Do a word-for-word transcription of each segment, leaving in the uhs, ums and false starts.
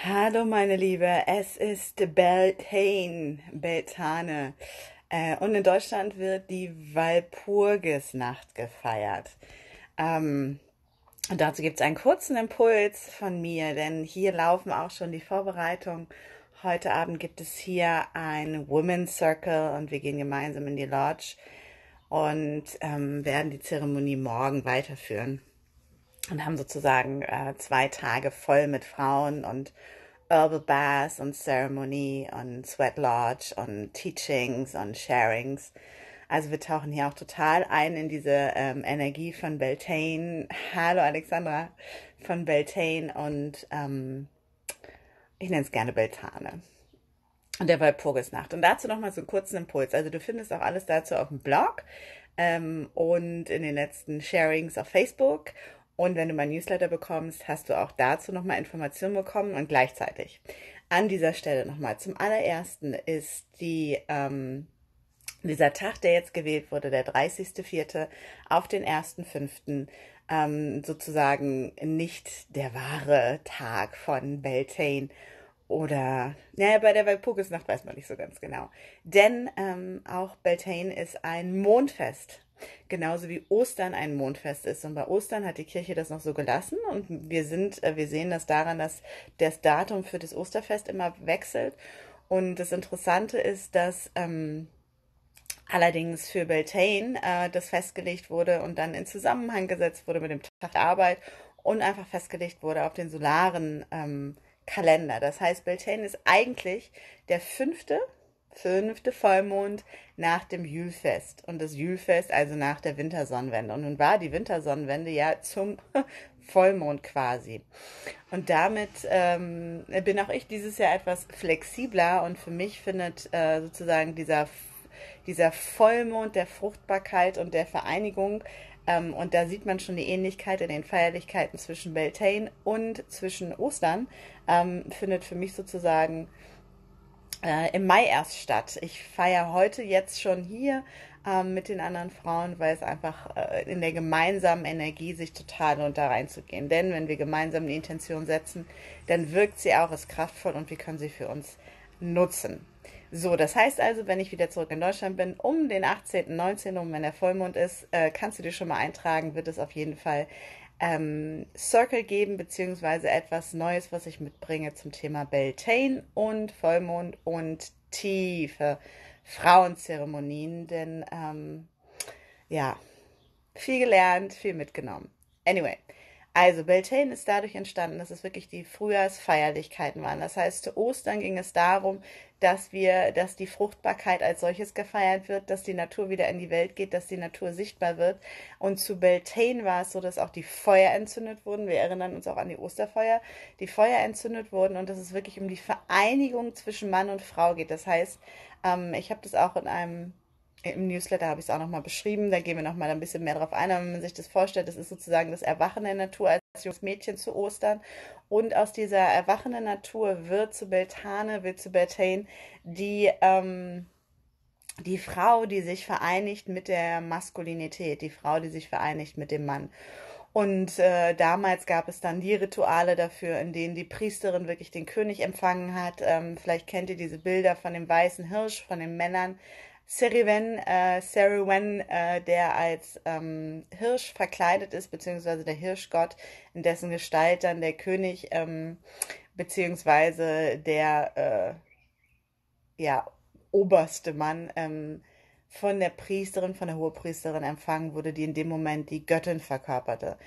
Hallo meine Liebe, es ist Beltane, Beltane. Äh, und in Deutschland wird die Walpurgisnacht gefeiert. Ähm, und dazu gibt es einen kurzen Impuls von mir, denn hier laufen auch schon die Vorbereitungen. Heute Abend gibt es hier ein Women's Circle und wir gehen gemeinsam in die Lodge und ähm, werden die Zeremonie morgen weiterführen und haben sozusagen äh, zwei Tage voll mit Frauen und Herbal Baths und Ceremony und Sweat Lodge und Teachings und Sharings. Also wir tauchen hier auch total ein in diese ähm, Energie von Beltane. Hallo Alexandra von Beltane und ähm, ich nenne es gerne Beltane. Und der Walpurgisnacht. Und dazu nochmal so einen kurzen Impuls. Also du findest auch alles dazu auf dem Blog ähm, und in den letzten Sharings auf Facebook. Und wenn du mein Newsletter bekommst, hast du auch dazu nochmal Informationen bekommen. Und gleichzeitig an dieser Stelle nochmal. Zum allerersten ist die, ähm, dieser Tag, der jetzt gewählt wurde, der dreißigster vierte auf den ersten fünften Ähm, sozusagen nicht der wahre Tag von Beltane oder, naja, bei der Walpurgisnacht weiß man nicht so ganz genau. Denn ähm, auch Beltane ist ein Mondfest. Genauso wie Ostern ein Mondfest ist. Und bei Ostern hat die Kirche das noch so gelassen. Und wir sind, äh, wir sehen das daran, dass das Datum für das Osterfest immer wechselt. Und das Interessante ist, dass ähm, allerdings für Beltane äh, das festgelegt wurde und dann in Zusammenhang gesetzt wurde mit dem Tag der Arbeit und einfach festgelegt wurde auf den solaren ähm, Kalender. Das heißt, Beltane ist eigentlich der fünfte, fünfte Vollmond nach dem Julfest. Und das Julfest also nach der Wintersonnenwende. Und nun war die Wintersonnenwende ja zum Vollmond quasi. Und damit ähm, bin auch ich dieses Jahr etwas flexibler und für mich findet äh, sozusagen dieser dieser Vollmond der Fruchtbarkeit und der Vereinigung. Ähm, und da sieht man schon die Ähnlichkeit in den Feierlichkeiten zwischen Beltane und zwischen Ostern. Ähm, findet für mich sozusagen äh, im Mai erst statt. Ich feiere heute jetzt schon hier ähm, mit den anderen Frauen, weil es einfach äh, in der gemeinsamen Energie sich total lohnt, da reinzugehen. Denn wenn wir gemeinsam eine Intention setzen, dann wirkt sie auch, ist kraftvoll und wir können sie für uns nutzen. So, das heißt also, wenn ich wieder zurück in Deutschland bin, um den achtzehnten, neunzehnten, um wenn der Vollmond ist, äh, kannst du dir schon mal eintragen, wird es auf jeden Fall ähm, Circle geben, beziehungsweise etwas Neues, was ich mitbringe zum Thema Beltane und Vollmond und tiefe Frauenzeremonien, denn ähm, ja, viel gelernt, viel mitgenommen. Anyway, also Beltane ist dadurch entstanden, dass es wirklich die Frühjahrsfeierlichkeiten waren. Das heißt, zu Ostern ging es darum, dass wir, dass die Fruchtbarkeit als solches gefeiert wird, dass die Natur wieder in die Welt geht, dass die Natur sichtbar wird. Und zu Beltane war es so, dass auch die Feuer entzündet wurden. Wir erinnern uns auch an die Osterfeuer. Die Feuer entzündet wurden und dass es wirklich um die Vereinigung zwischen Mann und Frau geht. Das heißt, ähm, ich habe das auch in einem im Newsletter habe ich es auch nochmal beschrieben, da gehen wir nochmal ein bisschen mehr drauf ein, aber wenn man sich das vorstellt, das ist sozusagen das Erwachen der Natur als junges Mädchen zu Ostern und aus dieser erwachenden Natur wird zu Beltane, wird zu Beltane die, ähm, die Frau, die sich vereinigt mit der Maskulinität, die Frau, die sich vereinigt mit dem Mann. Und äh, damals gab es dann die Rituale dafür, in denen die Priesterin wirklich den König empfangen hat. Ähm, vielleicht kennt ihr diese Bilder von dem weißen Hirsch, von den Männern. Seriwen, äh, Seriwen äh, der als ähm, Hirsch verkleidet ist, beziehungsweise der Hirschgott, in dessen Gestalt dann der König, ähm, beziehungsweise der äh, ja, oberste Mann ähm, von der Priesterin, von der Hohepriesterin empfangen wurde, die in dem Moment die Göttin verkörperte.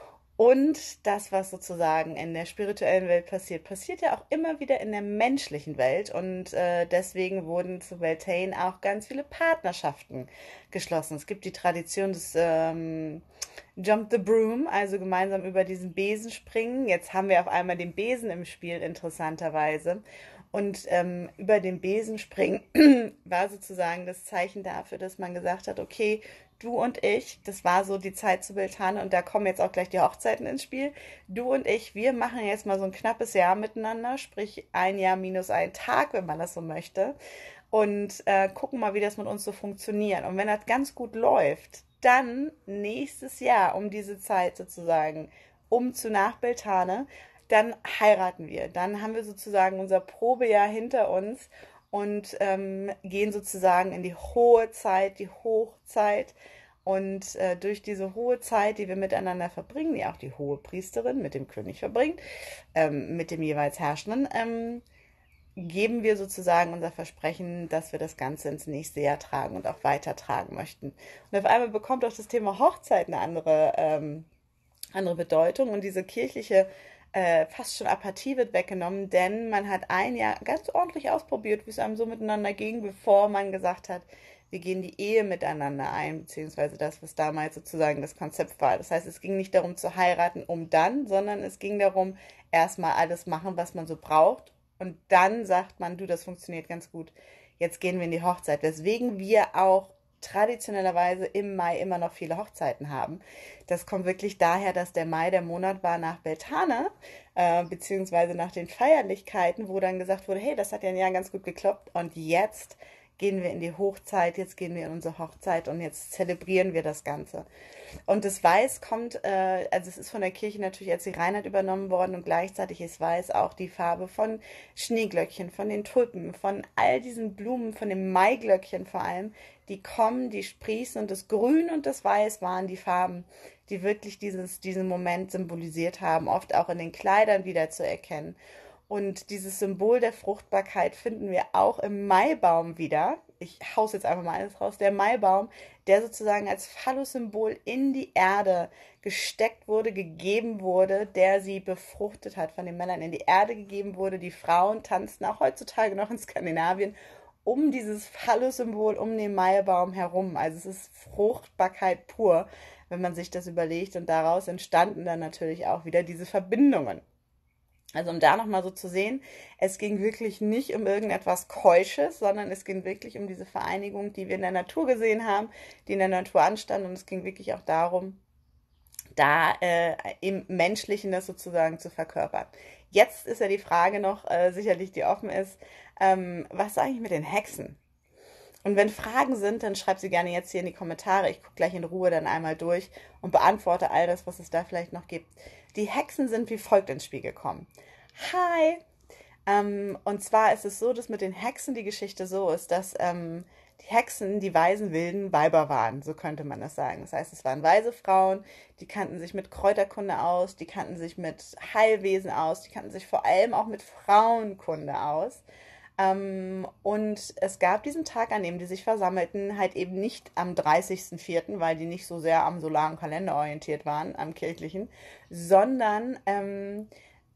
Und das, was sozusagen in der spirituellen Welt passiert, passiert ja auch immer wieder in der menschlichen Welt. Und äh, deswegen wurden zu Beltane auch ganz viele Partnerschaften geschlossen. Es gibt die Tradition des ähm, Jump the Broom, also gemeinsam über diesen Besen springen. Jetzt haben wir auf einmal den Besen im Spiel, interessanterweise. Und ähm, über den Besen springen war sozusagen das Zeichen dafür, dass man gesagt hat, okay, du und ich, das war so die Zeit zu Beltane und da kommen jetzt auch gleich die Hochzeiten ins Spiel. Du und ich, wir machen jetzt mal so ein knappes Jahr miteinander, sprich ein Jahr minus ein Tag, wenn man das so möchte. Und äh, gucken mal, wie das mit uns so funktioniert. Und wenn das ganz gut läuft, dann nächstes Jahr um diese Zeit sozusagen, um zu nach Beltane, dann heiraten wir. Dann haben wir sozusagen unser Probejahr hinter uns und ähm, gehen sozusagen in die hohe Zeit, die Hochzeit. Und äh, durch diese hohe Zeit, die wir miteinander verbringen, die auch die hohe Priesterin mit dem König verbringt, ähm, mit dem jeweils Herrschenden, ähm, geben wir sozusagen unser Versprechen, dass wir das Ganze ins nächste Jahr tragen und auch weitertragen möchten. Und auf einmal bekommt auch das Thema Hochzeit eine andere, ähm, andere Bedeutung und diese kirchliche äh, fast schon Apathie wird weggenommen, denn man hat ein Jahr ganz ordentlich ausprobiert, wie es einem so miteinander ging, bevor man gesagt hat, wir gehen die Ehe miteinander ein, beziehungsweise das, was damals sozusagen das Konzept war. Das heißt, es ging nicht darum zu heiraten, um dann, sondern es ging darum, erstmal alles machen, was man so braucht. Und dann sagt man, du, das funktioniert ganz gut. Jetzt gehen wir in die Hochzeit. Weswegen wir auch traditionellerweise im Mai immer noch viele Hochzeiten haben. Das kommt wirklich daher, dass der Mai der Monat war nach Beltane, äh, beziehungsweise nach den Feierlichkeiten, wo dann gesagt wurde, hey, das hat ja ein Jahr ganz gut geklappt und jetzt gehen wir in die Hochzeit, jetzt gehen wir in unsere Hochzeit und jetzt zelebrieren wir das Ganze. Und das Weiß kommt, äh, also es ist von der Kirche natürlich als die Reinheit übernommen worden und gleichzeitig ist Weiß auch die Farbe von Schneeglöckchen, von den Tulpen, von all diesen Blumen, von dem Maiglöckchen vor allem, die kommen, die sprießen und das Grün und das Weiß waren die Farben, die wirklich dieses, diesen Moment symbolisiert haben, oft auch in den Kleidern wieder zu erkennen. Und dieses Symbol der Fruchtbarkeit finden wir auch im Maibaum wieder. Ich hau's jetzt einfach mal alles raus. Der Maibaum, der sozusagen als Phallus-Symbol in die Erde gesteckt wurde, gegeben wurde, der sie befruchtet hat, von den Männern in die Erde gegeben wurde. Die Frauen tanzten auch heutzutage noch in Skandinavien um dieses Phallus-Symbol, um den Maibaum herum. Also es ist Fruchtbarkeit pur, wenn man sich das überlegt. Und daraus entstanden dann natürlich auch wieder diese Verbindungen. Also um da nochmal so zu sehen, es ging wirklich nicht um irgendetwas Keusches, sondern es ging wirklich um diese Vereinigung, die wir in der Natur gesehen haben, die in der Natur anstand. Und es ging wirklich auch darum, da äh, im Menschlichen das sozusagen zu verkörpern. Jetzt ist ja die Frage noch, äh, sicherlich die offen ist, ähm, was ist eigentlich mit den Hexen? Und wenn Fragen sind, dann schreib sie gerne jetzt hier in die Kommentare. Ich gucke gleich in Ruhe dann einmal durch und beantworte all das, was es da vielleicht noch gibt. Die Hexen sind wie folgt ins Spiel gekommen. Hi! Ähm, und zwar ist es so, dass mit den Hexen die Geschichte so ist, dass ähm, die Hexen die weisen, wilden Weiber waren. So könnte man das sagen. Das heißt, es waren weise Frauen, die kannten sich mit Kräuterkunde aus, die kannten sich mit Heilwesen aus, die kannten sich vor allem auch mit Frauenkunde aus. Ähm, und es gab diesen Tag, an dem die sich versammelten, halt eben nicht am dreißigsten vierten, weil die nicht so sehr am solaren Kalender orientiert waren, am kirchlichen, sondern ähm,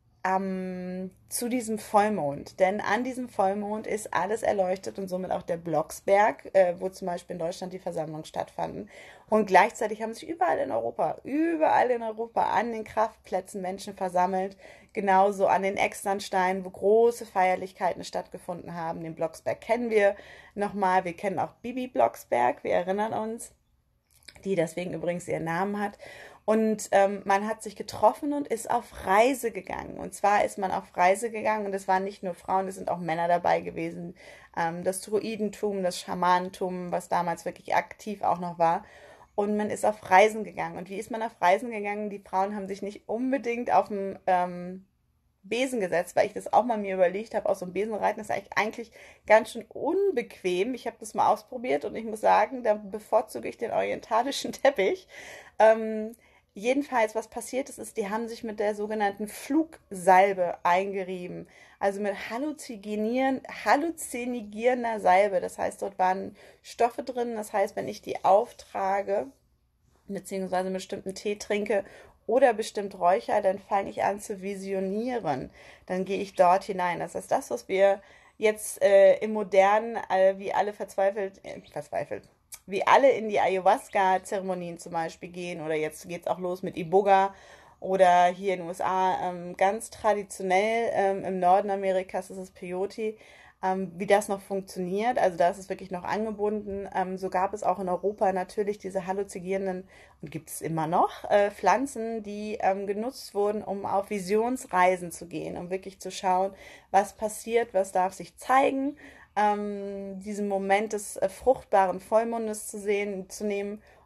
ähm, zu diesem Vollmond. Denn an diesem Vollmond ist alles erleuchtet und somit auch der Blocksberg, äh, wo zum Beispiel in Deutschland die Versammlungen stattfanden. Und gleichzeitig haben sich überall in Europa, überall in Europa an den Kraftplätzen Menschen versammelt. Genauso an den Externsteinen, wo große Feierlichkeiten stattgefunden haben. Den Blocksberg kennen wir nochmal. Wir kennen auch Bibi Blocksberg, wir erinnern uns, die deswegen übrigens ihren Namen hat. Und ähm, man hat sich getroffen und ist auf Reise gegangen. Und zwar ist man auf Reise gegangen und es waren nicht nur Frauen, es sind auch Männer dabei gewesen. Ähm, das Druidentum, das Schamanentum, was damals wirklich aktiv auch noch war. Und man ist auf Reisen gegangen. Und wie ist man auf Reisen gegangen? Die Frauen haben sich nicht unbedingt auf dem ähm, Besen gesetzt, weil ich das auch mal mir überlegt habe, aus so einem Besen reiten ist eigentlich, eigentlich ganz schön unbequem. Ich habe das mal ausprobiert und ich muss sagen, da bevorzuge ich den orientalischen Teppich. Ähm, Jedenfalls, was passiert ist, ist, die haben sich mit der sogenannten Flugsalbe eingerieben. Also mit halluzinieren, halluzinierender Salbe. Das heißt, dort waren Stoffe drin. Das heißt, wenn ich die auftrage, beziehungsweise einen bestimmten Tee trinke oder bestimmt räucher, dann fange ich an zu visionieren. Dann gehe ich dort hinein. Das ist das, was wir jetzt äh, im Modernen, äh, wie alle verzweifelt, äh, verzweifelt, wie alle in die Ayahuasca-Zeremonien zum Beispiel gehen oder jetzt geht es auch los mit Iboga oder hier in den U S A ähm, ganz traditionell ähm, im Norden Amerikas ist es Peyote, ähm, wie das noch funktioniert, also da ist es wirklich noch angebunden. Ähm, so gab es auch in Europa natürlich diese halluzinierenden und gibt es immer noch äh, Pflanzen, die ähm, genutzt wurden, um auf Visionsreisen zu gehen, um wirklich zu schauen, was passiert, was darf sich zeigen, ähm, diesen Moment des äh, fruchtbaren Vollmondes zu sehen, zu nehmen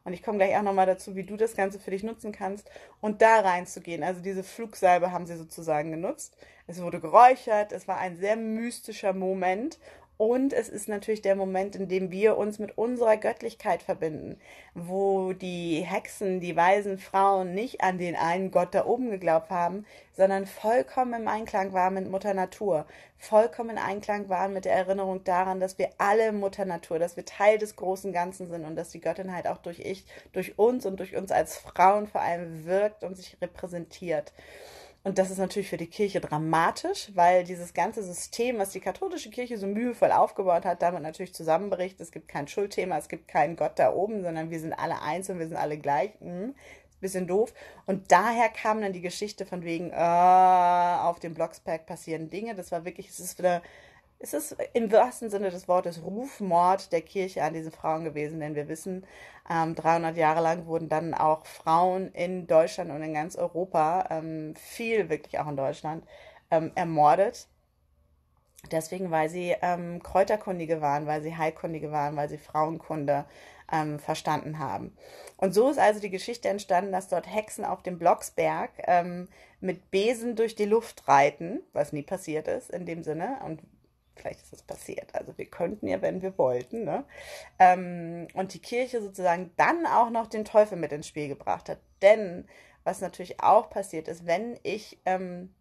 Und ich komme gleich auch nochmal dazu, wie du das Ganze für dich nutzen kannst und da reinzugehen. Also diese Flugsalbe haben sie sozusagen genutzt. Es wurde geräuchert, es war ein sehr mystischer Moment. Und es ist natürlich der Moment, in dem wir uns mit unserer Göttlichkeit verbinden, wo die Hexen, die weisen Frauen nicht an den einen Gott da oben geglaubt haben, sondern vollkommen im Einklang waren mit Mutter Natur, vollkommen im Einklang waren mit der Erinnerung daran, dass wir alle Mutter Natur, dass wir Teil des großen Ganzen sind und dass die Göttin halt auch durch ich, durch uns und durch uns als Frauen vor allem wirkt und sich repräsentiert. Und das ist natürlich für die Kirche dramatisch, weil dieses ganze System, was die katholische Kirche so mühevoll aufgebaut hat, damit natürlich zusammenbricht. Es gibt kein Schuldthema, es gibt keinen Gott da oben, sondern wir sind alle eins und wir sind alle gleich. Hm, bisschen doof. Und daher kam dann die Geschichte von wegen, äh, auf dem Blocksberg passieren Dinge. Das war wirklich, es ist wieder, es ist im wahrsten Sinne des Wortes Rufmord der Kirche an diese Frauen gewesen, denn wir wissen, ähm, dreihundert Jahre lang wurden dann auch Frauen in Deutschland und in ganz Europa, ähm, viel wirklich auch in Deutschland, ähm, ermordet. Deswegen, weil sie ähm, Kräuterkundige waren, weil sie Heilkundige waren, weil sie Frauenkunde ähm, verstanden haben. Und so ist also die Geschichte entstanden, dass dort Hexen auf dem Blocksberg ähm, mit Besen durch die Luft reiten, was nie passiert ist in dem Sinne. Und vielleicht ist es passiert. Also wir könnten ja, wenn wir wollten. Ne? Ähm, und die Kirche sozusagen dann auch noch den Teufel mit ins Spiel gebracht hat. Denn was natürlich auch passiert ist, wenn ich ähm,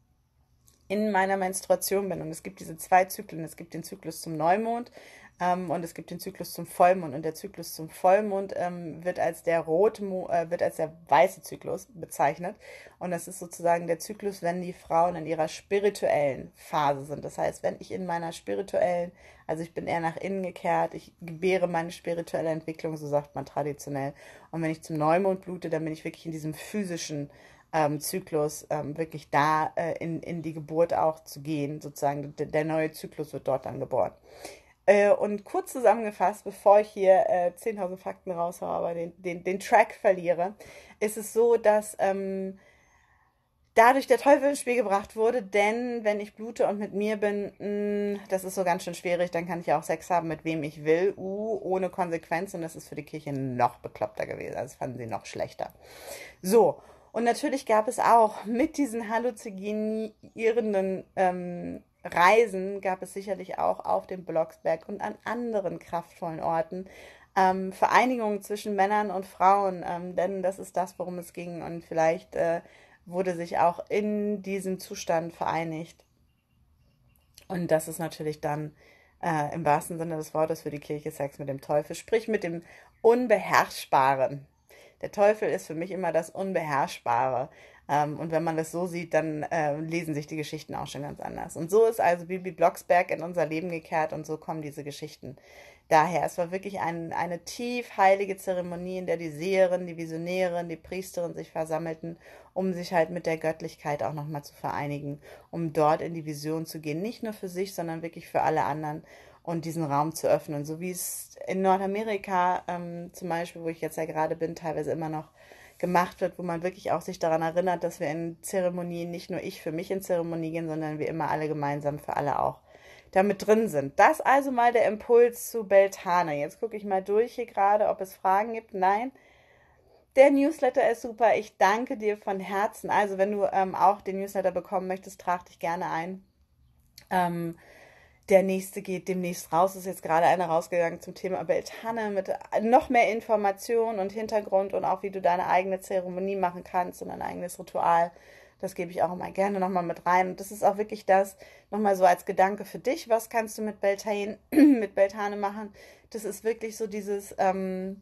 in meiner Menstruation bin, und es gibt diese zwei Zyklen, es gibt den Zyklus zum Neumond ähm, und es gibt den Zyklus zum Vollmond, und der Zyklus zum Vollmond ähm, wird als der rote, äh, wird als der weiße Zyklus bezeichnet, und das ist sozusagen der Zyklus, wenn die Frauen in ihrer spirituellen Phase sind. Das heißt, wenn ich in meiner spirituellen, also ich bin eher nach innen gekehrt, ich gebäre meine spirituelle Entwicklung, so sagt man traditionell, und wenn ich zum Neumond blute, dann bin ich wirklich in diesem physischen Ähm, Zyklus, ähm, wirklich da äh, in, in die Geburt auch zu gehen, sozusagen. Der, der neue Zyklus wird dort dann geboren. Äh, und kurz zusammengefasst, bevor ich hier äh, zehntausend Fakten raushaue, aber den, den, den Track verliere, ist es so, dass ähm, dadurch der Teufel ins Spiel gebracht wurde, denn wenn ich blute und mit mir bin, mh, das ist so ganz schön schwierig, dann kann ich ja auch Sex haben, mit wem ich will, uh, ohne Konsequenz, und das ist für die Kirche noch bekloppter gewesen, also das fanden sie noch schlechter. So, und natürlich gab es auch mit diesen halluzinierenden ähm, Reisen, gab es sicherlich auch auf dem Blocksberg und an anderen kraftvollen Orten ähm, Vereinigungen zwischen Männern und Frauen, ähm, denn das ist das, worum es ging, und vielleicht äh, wurde sich auch in diesem Zustand vereinigt. Und das ist natürlich dann äh, im wahrsten Sinne des Wortes für die Kirche Sex mit dem Teufel, sprich mit dem Unbeherrschbaren. Der Teufel ist für mich immer das Unbeherrschbare. Ähm, und wenn man das so sieht, dann äh, lesen sich die Geschichten auch schon ganz anders. Und so ist also Bibi Blocksberg in unser Leben gekehrt, und so kommen diese Geschichten daher. Es war wirklich ein, eine tief heilige Zeremonie, in der die Seherin, die Visionärin, die Priesterin sich versammelten, um sich halt mit der Göttlichkeit auch nochmal zu vereinigen, um dort in die Vision zu gehen. Nicht nur für sich, sondern wirklich für alle anderen, und diesen Raum zu öffnen. So wie es in Nordamerika ähm, zum Beispiel, wo ich jetzt ja gerade bin, teilweise immer noch gemacht wird, wo man wirklich auch sich daran erinnert, dass wir in Zeremonien nicht nur ich für mich in Zeremonie gehen, sondern wir immer alle gemeinsam für alle auch damit drin sind. Das also mal der Impuls zu Beltane. Jetzt gucke ich mal durch hier gerade, ob es Fragen gibt. Nein. Der Newsletter ist super. Ich danke dir von Herzen. Also wenn du ähm, auch den Newsletter bekommen möchtest, trag dich gerne ein. Ähm, Der nächste geht demnächst raus. Ist jetzt gerade einer rausgegangen zum Thema Beltane mit noch mehr Informationen und Hintergrund und auch, wie du deine eigene Zeremonie machen kannst und ein eigenes Ritual. Das gebe ich auch immer gerne nochmal mit rein. Und das ist auch wirklich das, nochmal so als Gedanke für dich. Was kannst du mit Beltane, mit Beltane machen? Das ist wirklich so dieses, ähm,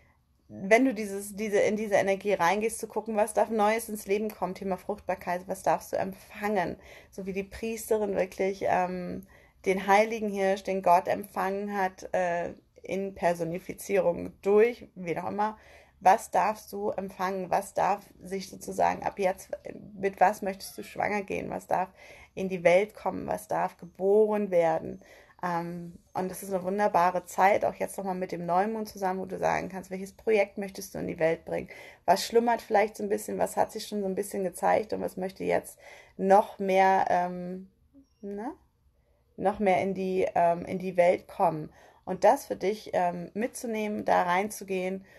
wenn du dieses, diese, in diese Energie reingehst, zu gucken, was darf Neues ins Leben kommen, Thema Fruchtbarkeit, was darfst du empfangen? So wie die Priesterin wirklich ähm, den heiligen Hirsch, den Gott empfangen hat, äh, in Personifizierung durch, wie auch immer. Was darfst du empfangen? Was darf sich sozusagen ab jetzt, mit was möchtest du schwanger gehen? Was darf in die Welt kommen? Was darf geboren werden? Ähm, und das ist eine wunderbare Zeit, auch jetzt nochmal mit dem Neumond zusammen, wo du sagen kannst, welches Projekt möchtest du in die Welt bringen? Was schlummert vielleicht so ein bisschen? Was hat sich schon so ein bisschen gezeigt? Und was möchte jetzt noch mehr, ähm, ne? noch mehr in die, ähm, in die Welt kommen? Und das für dich ähm, mitzunehmen, da reinzugehen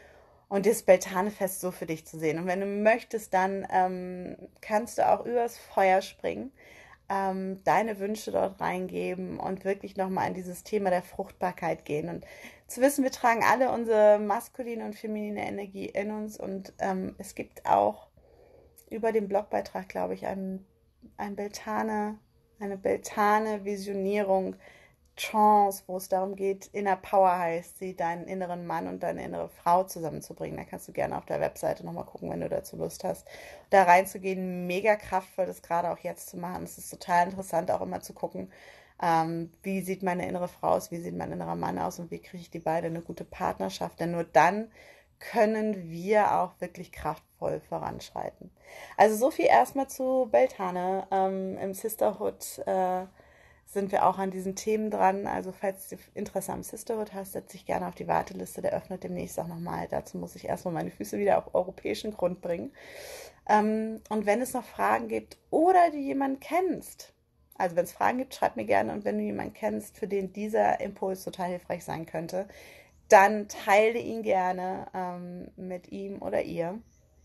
und das Beltane-Fest so für dich zu sehen. Und wenn du möchtest, dann ähm, kannst du auch übers Feuer springen, ähm, deine Wünsche dort reingeben und wirklich nochmal in dieses Thema der Fruchtbarkeit gehen. Und zu wissen, wir tragen alle unsere maskuline und feminine Energie in uns. Und ähm, es gibt auch über den Blogbeitrag, glaube ich, ein, ein Beltane, eine Beltane-Visionierung, Chance, wo es darum geht, Inner Power heißt sie, deinen inneren Mann und deine innere Frau zusammenzubringen. Da kannst du gerne auf der Webseite nochmal gucken, wenn du dazu Lust hast. Da reinzugehen, mega kraftvoll, das gerade auch jetzt zu machen. Es ist total interessant, auch immer zu gucken, ähm, wie sieht meine innere Frau aus, wie sieht mein innerer Mann aus und wie kriege ich die beide eine gute Partnerschaft. Denn nur dann können wir auch wirklich kraftvoll voranschreiten. Also so viel erstmal zu Beltane. Ähm, Im Sisterhood äh, sind wir auch an diesen Themen dran. Also falls du Interesse am Sisterhood hast, setz dich gerne auf die Warteliste. Der öffnet demnächst auch nochmal. Dazu muss ich erstmal meine Füße wieder auf europäischen Grund bringen. Ähm, und wenn es noch Fragen gibt oder du jemanden kennst, also wenn es Fragen gibt, schreib mir gerne. Und wenn du jemanden kennst, für den dieser Impuls total hilfreich sein könnte, dann teile ihn gerne ähm, mit ihm oder ihr.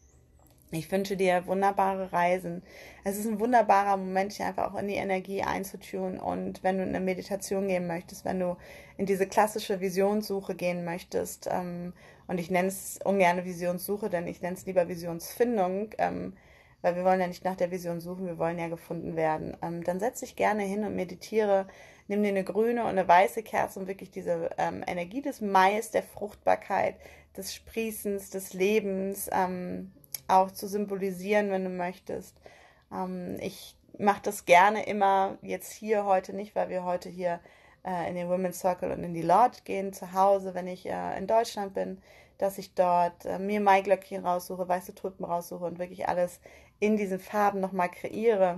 Ich wünsche dir wunderbare Reisen. Es ist ein wunderbarer Moment, dich einfach auch in die Energie einzutun. Und wenn du in eine Meditation gehen möchtest, wenn du in diese klassische Visionssuche gehen möchtest, ähm, und ich nenne es ungern Visionssuche, denn ich nenne es lieber Visionsfindung, ähm, weil wir wollen ja nicht nach der Vision suchen, wir wollen ja gefunden werden. Ähm, dann setz dich gerne hin und meditiere. Nimm dir eine grüne und eine weiße Kerze, um wirklich diese ähm, Energie des Mais, der Fruchtbarkeit, des Sprießens, des Lebens, ähm, auch zu symbolisieren, wenn du möchtest. Ähm, ich mache das gerne immer, jetzt hier heute nicht, weil wir heute hier äh, in den Women's Circle und in die Lodge gehen, zu Hause, wenn ich äh, in Deutschland bin, dass ich dort äh, mir Maiglöckchen raussuche, weiße Tulpen raussuche und wirklich alles in diesen Farben nochmal kreiere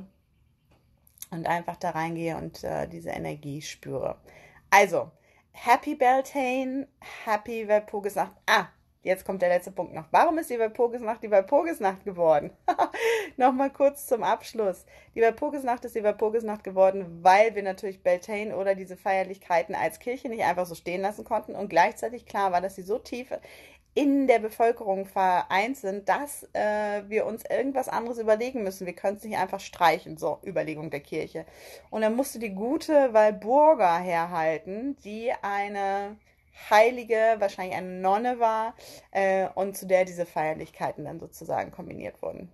und einfach da reingehe und äh, diese Energie spüre. Also, Happy Beltane, Happy Walpurgisnacht. Ah, jetzt kommt der letzte Punkt noch. Warum ist die Walpurgisnacht die Walpurgisnacht geworden? Nochmal kurz zum Abschluss. Die Walpurgisnacht ist die Walpurgisnacht geworden, weil wir natürlich Beltane oder diese Feierlichkeiten als Kirche nicht einfach so stehen lassen konnten und gleichzeitig klar war, dass sie so tief in der Bevölkerung vereint sind, dass äh, wir uns irgendwas anderes überlegen müssen. Wir können es nicht einfach streichen. So, Überlegung der Kirche. Und dann musste die gute Walburga herhalten, die eine Heilige, wahrscheinlich eine Nonne war, äh, und zu der diese Feierlichkeiten dann sozusagen kombiniert wurden.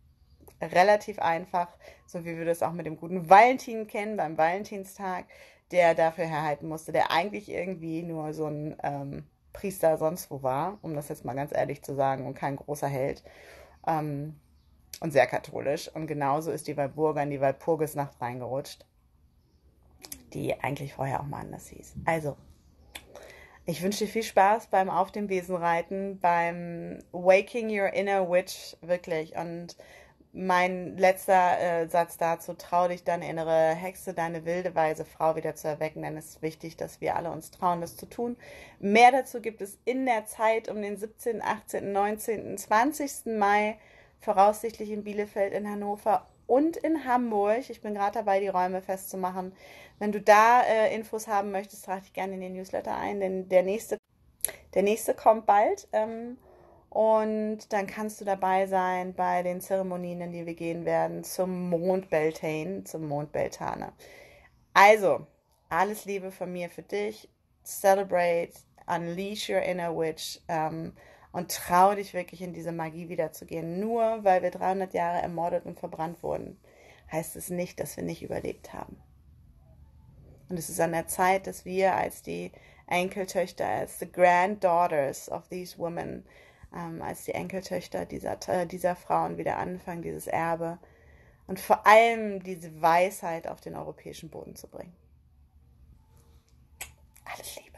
Relativ einfach, so wie wir das auch mit dem guten Valentin kennen, beim Valentinstag, der dafür herhalten musste, der eigentlich irgendwie nur so ein ähm, Priester sonst wo war, um das jetzt mal ganz ehrlich zu sagen, und kein großer Held. Ähm, und sehr katholisch. Und genauso ist die Walburga in die Walpurgisnacht reingerutscht, die eigentlich vorher auch mal anders hieß. Also, ich wünsche dir viel Spaß beim Auf dem Besen reiten, beim Waking Your Inner Witch, wirklich. Und mein letzter äh, Satz dazu: Trau dich, deine innere Hexe, deine wilde, weise Frau wieder zu erwecken, denn es ist wichtig, dass wir alle uns trauen, das zu tun. Mehr dazu gibt es in der Zeit um den siebzehnten, achtzehnten, neunzehnten, zwanzigsten Mai, voraussichtlich in Bielefeld, in Hannover und in Hamburg. Ich bin gerade dabei, die Räume festzumachen. Wenn du da äh, Infos haben möchtest, trage dich gerne in den Newsletter ein, denn der nächste, der nächste kommt bald. Ähm, Und dann kannst du dabei sein bei den Zeremonien, in die wir gehen werden, zum Mond Beltane, zum Mond Beltane. Also, alles Liebe von mir für dich. Celebrate, unleash your inner witch ähm, und trau dich wirklich in diese Magie wiederzugehen. Nur weil wir dreihundert Jahre ermordet und verbrannt wurden, heißt es nicht, dass wir nicht überlebt haben. Und es ist an der Zeit, dass wir als die Enkeltöchter, als the granddaughters of these women, ähm, als die Enkeltöchter dieser, dieser Frauen wieder anfangen, dieses Erbe und vor allem diese Weisheit auf den europäischen Boden zu bringen. Alles Liebe.